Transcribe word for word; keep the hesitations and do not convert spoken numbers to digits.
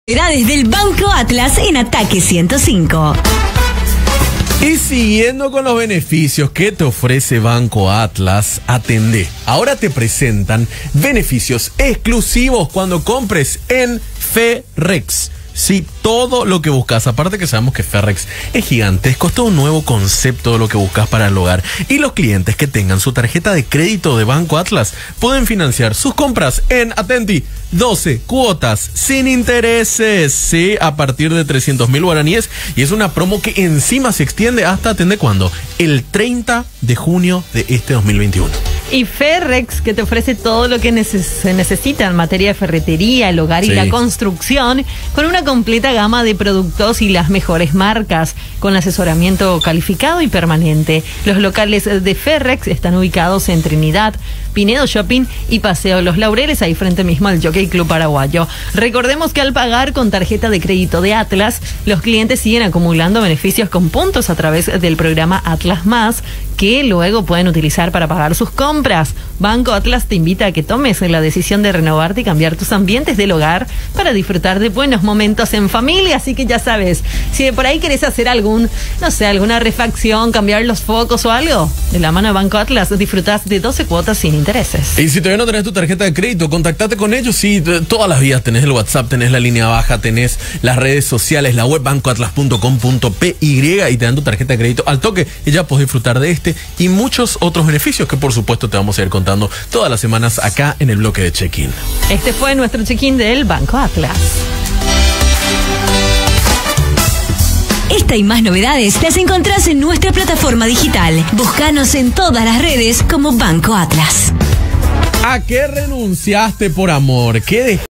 Desde el Banco Atlas en Ataque ciento cinco. Y siguiendo con los beneficios que te ofrece Banco Atlas, atendé. Ahora te presentan beneficios exclusivos cuando compres en Ferrex. Sí, todo lo que buscas. Aparte que sabemos que Ferrex es gigantesco, es todo un nuevo concepto de lo que buscas para el hogar. Y los clientes que tengan su tarjeta de crédito de Banco Atlas pueden financiar sus compras en, atenti, doce cuotas sin intereses, sí, a partir de trescientos mil guaraníes. Y es una promo que encima se extiende hasta, ¿atende cuándo? El treinta de junio de este dos mil veintiuno. Y Ferrex, que te ofrece todo lo que neces- se necesita en materia de ferretería, el hogar y Sí. la construcción, con una completa gama de productos y las mejores marcas, con asesoramiento calificado y permanente. Los locales de Ferrex están ubicados en Trinidad, Pinedo Shopping y Paseo Los Laureles, ahí frente mismo al Jockey Club Paraguayo. Recordemos que al pagar con tarjeta de crédito de Atlas, los clientes siguen acumulando beneficios con puntos a través del programa Atlas Más, que luego pueden utilizar para pagar sus compras. Banco Atlas te invita a que tomes la decisión de renovarte y cambiar tus ambientes del hogar para disfrutar de buenos momentos en familia. Así que ya sabes, si de por ahí querés hacer algún, no sé, alguna refacción, cambiar los focos o algo, de la mano de Banco Atlas disfrutás de doce cuotas sin intereses. Y si todavía no tenés tu tarjeta de crédito, contactate con ellos. Sí, t- todas las vías, tenés el WhatsApp, tenés la línea baja, tenés las redes sociales, la web banco atlas punto com punto p y y te dan tu tarjeta de crédito al toque y ya podés disfrutar de este y muchos otros beneficios que por supuesto te vamos a ir contando todas las semanas acá en el bloque de check-in. Este fue nuestro check-in del Banco Atlas. Esta y más novedades las encontrás en nuestra plataforma digital. Búscanos en todas las redes como Banco Atlas. ¿A qué renunciaste por amor? ¿Qué